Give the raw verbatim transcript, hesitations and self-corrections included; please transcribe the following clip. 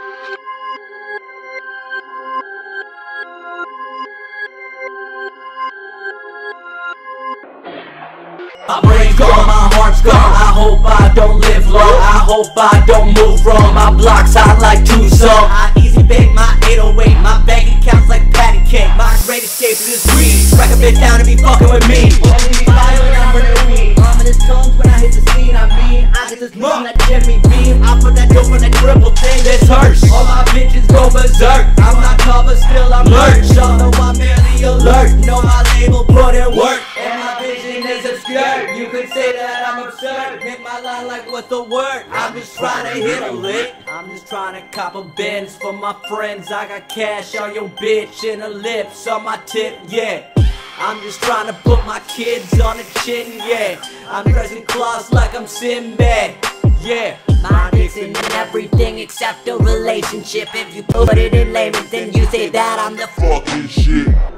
My brain's gone, my heart's gone. I hope I don't live long. I hope I don't move wrong. My block's hot like Tucson. I easy bake my eight oh eight. My bank account's like patty cake. My great escape is weed. Crack a bitch down and be fucking with me. Only me fire when I'm burning weed. Ominous tones when I hit the scene. I mean, I get this mom that Jimmy Beam. I put that dope on that triple thing. This hurts. All my bitches go berserk. I'm not tall but still I'm lurch. Y'all know I'm merely alert. Know my label put in work. And my vision is obscure. You could say that I'm absurd. Hit my line like what's the word? I'm just trying to hit a lick. I'm just trying to cop a Benz for my friends. I got cash on your bitch and her lips on my tip, yeah. I'm just trying to put my kids on a chin, yeah. I'm dressing claws like I'm Sinbad, yeah. My dick's in everything except a relationship. If you put it in layman, then you say that I'm the fucking shit.